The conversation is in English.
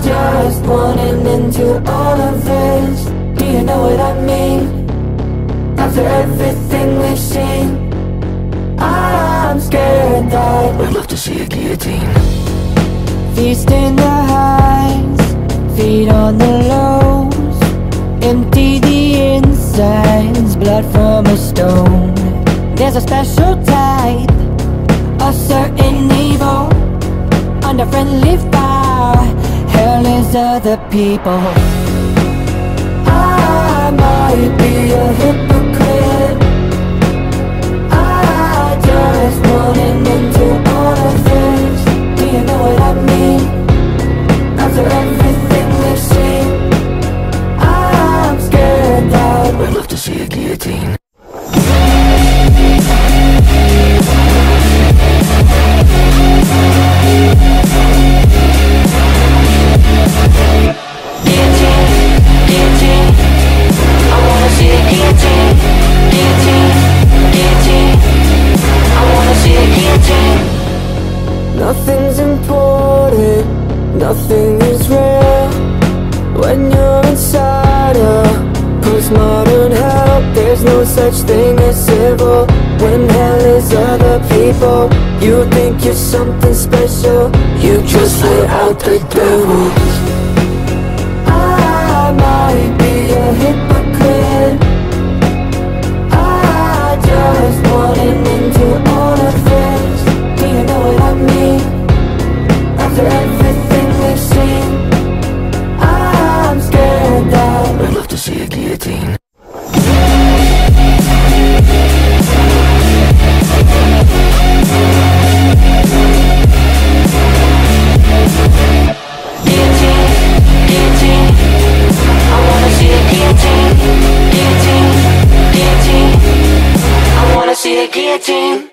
just want an end to all of this. Do you know what I mean? After everything we've seen, I'm scared that I'd love to see a guillotine. feast in the highs, feed on the lows, empty the insides, blood from a stone. There's a special type, a certain evil, under friendly fire. Hell is other people. I might be a hypocrite. I just want an end to all of this. Do you know what I mean? After everything we've seen, I'm scared that I'd love to see a guillotine. nothing's important, nothing is real when you're inside a postmodern hell. There's no such thing as civil when hell is other people. You think you're something special, you just let out the devil. I might be a hypocrite. I just want an end to all of this. Do you know what I mean? After everything we've seen, I'm scared that I'd love to see a guillotine. see a guillotine.